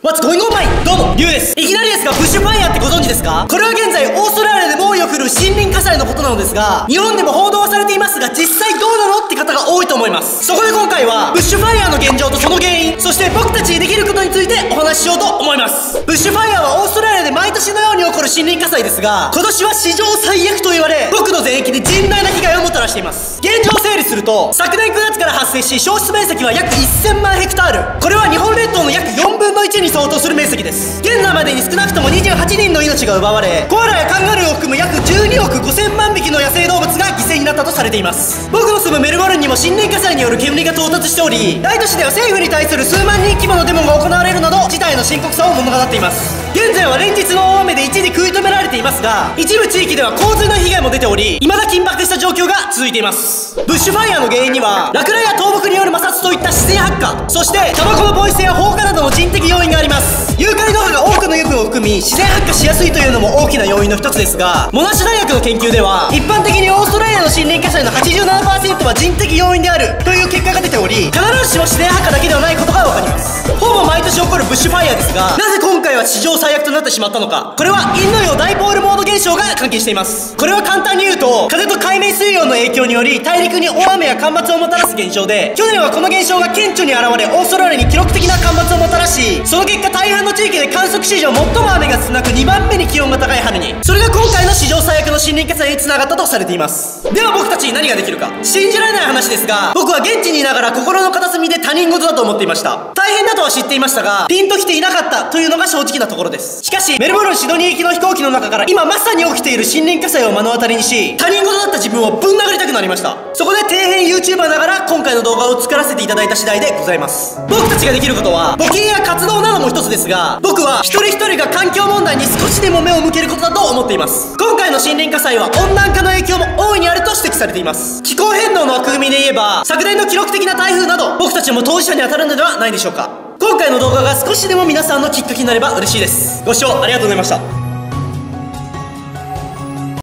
What's going on, my? どうも、リュウです。いきなりですが、ブッシュファイヤーってご存知ですか？これは現在、オーストラリアで猛威を振るう森林火災のことなのですが、日本でも報道はされていますが、実際どうなのって方が多いと思います。そこで今回は、ブッシュファイヤーの現状とその原因、そして僕たちにできることについてお話ししようと思います。ブッシュファイヤーはオーストラリアで毎年のように起こる森林火災ですが、今年は史上最悪と言われ、僕の全域で甚大な被害をもたらしています。現状を整理すると、昨年9月から発生し、焼失面積は約1000万ヘクタール。これは日本列島の約4分の1に相当する面積です。現在までに少なくとも28人の命が奪われ、コアラやカンガルーを含む約12億5000万匹の野生動物が犠牲になったとされています。僕の住むメルボルンにも森林火災による煙が到達しており、大都市では政府に対する数万人規模のデモが行われるなど、事態の深刻さを物語っています。現在は連日の大雨で一時食い止められていますが、一部地域では洪水の被害も出ており、未だ緊迫した状況が続いています。ブッシュファイヤーの原因には、落雷や倒木による摩擦といった自然発火、そしてタバコのポイ捨てや放火などの人的要因があります。ユーカリの葉が多くの油分を含み、自然発火しやすいというのも大きな要因の一つですが、モナッシュ大学の研究では、一般的にオーストラリアの森林火災の 87% は人的要因であるという結果が出ており、必ずしも自然発火だけではないことがわかります。ほぼ毎年起こるブッシュファイヤーですが、なぜ今回は史上最悪となってしまったのか。これは陰の陽ダイポールモード現象が関係しています。これは簡単に言うと、風と海面水温の影響により大陸に大雨や干ばつをもたらす現象で、去年はこの現象が顕著に現れ、オーストラリアに記録的な干ばつをもたらし、その結果大半の地域で観測史上最も雨が少なく2番目に気温が高い春に、それが今回の史上最悪の森林火災に繋がったとされています。では僕たちに何ができるか。信じられない話ですが、僕は現地にいながら心の片隅で他人事だと思っていました。大変だとは知っていましたが、ピンときていなかったというのが正直なところです。しかしメルボルンシドニー行きの飛行機の中から今まさに起きている森林火災を目の当たりにし、他人事だった自分をぶん殴りたくなりました。そこで底辺 YouTuber ながら今回の動画を作らせていただいた次第でございます。僕たちができることは募金や活動なども一つですが、僕は一人一人が環境問題に少しでも目を向けることだと思っています。今回の森林火災は温暖化の影響も大いにあると指摘されています。気候変動の枠組みで言えば、昨年の記録的な台風など僕たちも当事者に当たるのではないでしょうか。今回の動画が少しでも皆さんのきっかけになれば嬉しいです。ご視聴ありがとうございました。